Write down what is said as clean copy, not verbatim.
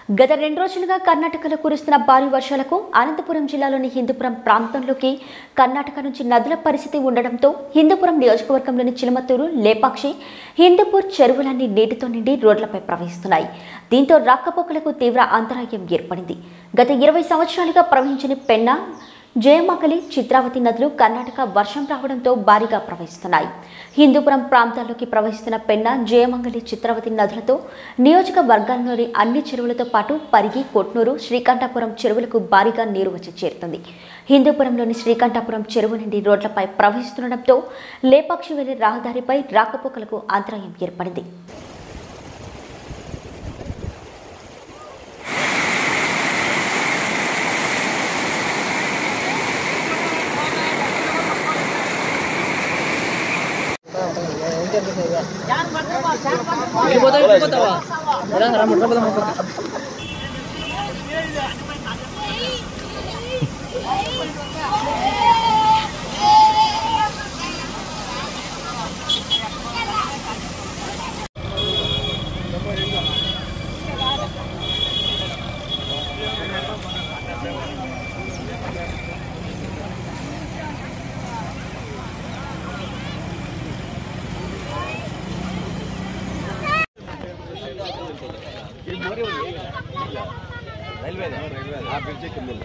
గత 2 రోజులుగా కర్ణాటకలో కురుస్తున్న భారీ వర్షాలకు అనంతపురం జిల్లాలోని హిందూపురం ప్రాంతంలోకి కర్ణాటక నుంచి నదుల పరిస్థితి ఉండడంతో హిందూపురం నియోజకవర్గంలోని చిలమత్తూరు, లేపాక్షి, హిందూపూర్ చెరువులన్నీ నీటితో నిండి రోడ్లపై ప్రవహిస్తున్నాయి. దీంతో రాకపోకలకు తీవ్ర అంతరాయం ఏర్పడింది. గత 20 సంవత్సరాలుగా ప్రవహించిన పెన్నా, జయమంగళి, చిత్రావతి నదులు కర్ణాటక వర్షం రావడంతో భారీగా ప్రవహిస్తున్నాయి. హిందూపురం ప్రాంతాల్లోకి ప్రవహిస్తున్న పెన్నా, జయమంగళి, చిత్రావతి నదులతో నియోజకవర్గాల్లోని అన్ని చెరువులతో పాటు పరిగి, కొట్నూరు, శ్రీకంఠాపురం చెరువులకు భారీగా నీరు వచ్చి చేరుతుంది. హిందూపురంలోని శ్రీకంఠాపురం చెరువు నుండి రోడ్లపై ప్రవహిస్తుండటంతో లేపాక్షి వెళ్లే రహదారిపై రాకపోకలకు అంతరాయం ఏర్పడింది. రైల్వే ఆ బ్రిడ్జ్ కింద